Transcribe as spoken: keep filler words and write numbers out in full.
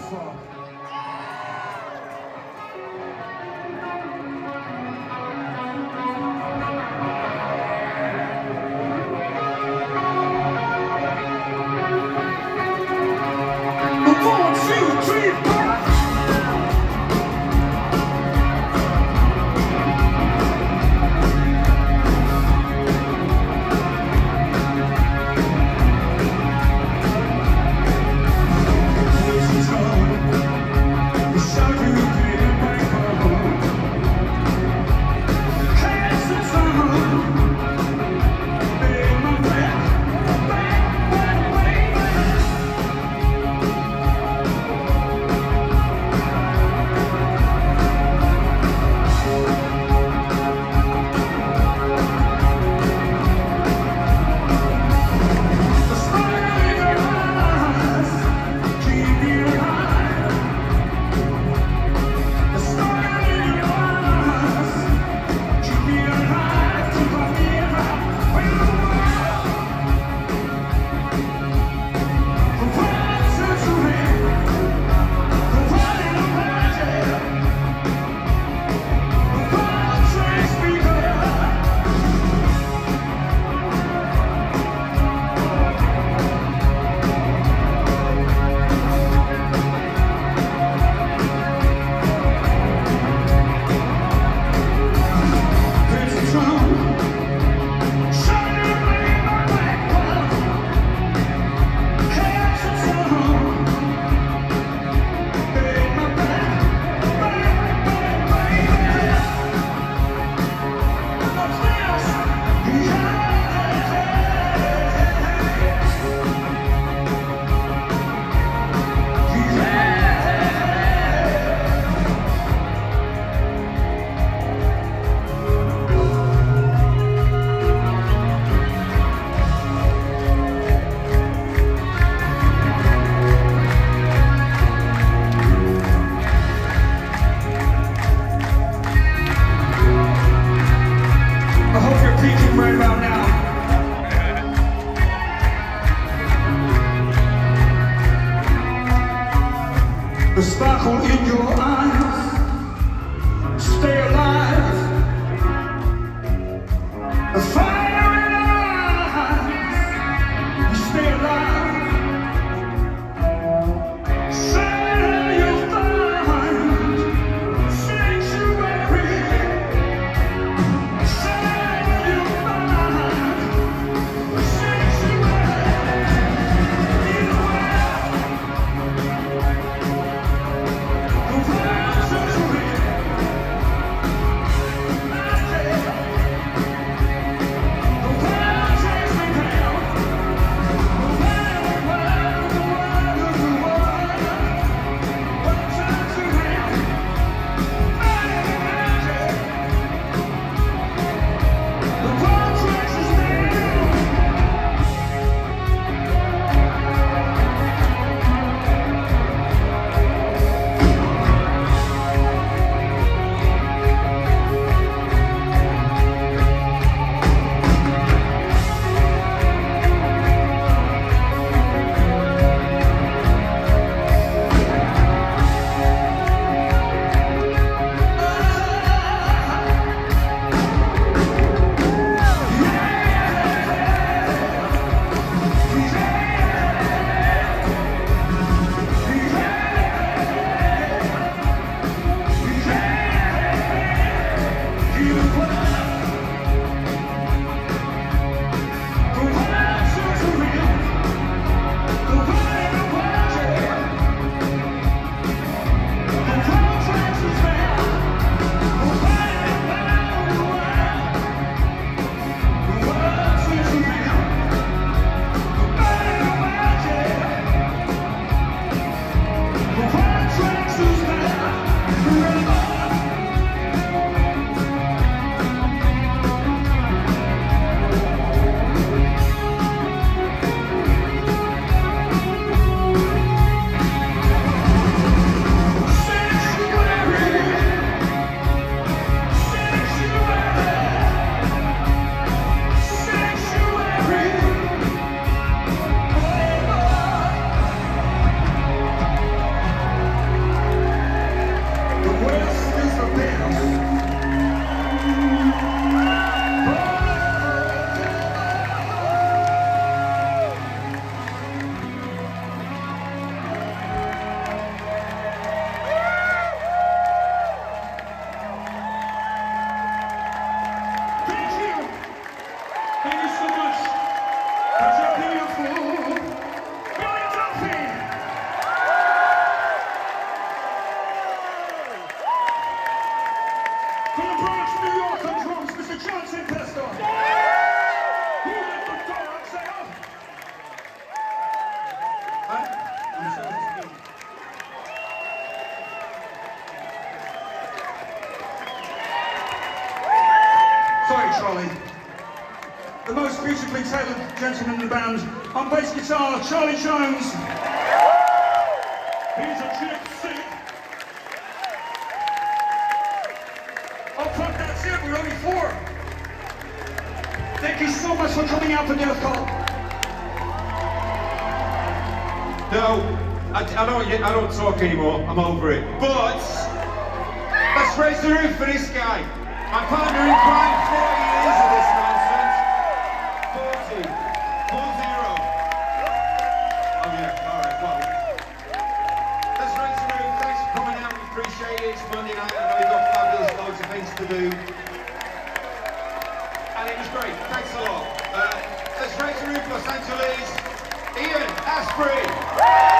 for. One, two, three, four. Right about now. The sparkle in your eyes, stay alive. The fire in our eyes, stay alive. Say you'll find sanctuary. Wow. musically talented gentleman in the band. On bass guitar, Charlie Jones. He's a gypsy. Oh fuck, that's it, we're only four. Thank you so much for coming out for Death Call. No, I, I, don't, I don't talk anymore, I'm over it. But, let's raise the roof for this guy. My partner in crime, forty years of this nonsense. forty. Four zero. Oh yeah, alright, well. Let's raise the roof, thanks for coming out, we appreciate it. It's Monday night, I know you've got fabulous loads of things to do. And it was great, thanks a lot. Uh, let's raise the roof, Los Angeles. Ian Astbury.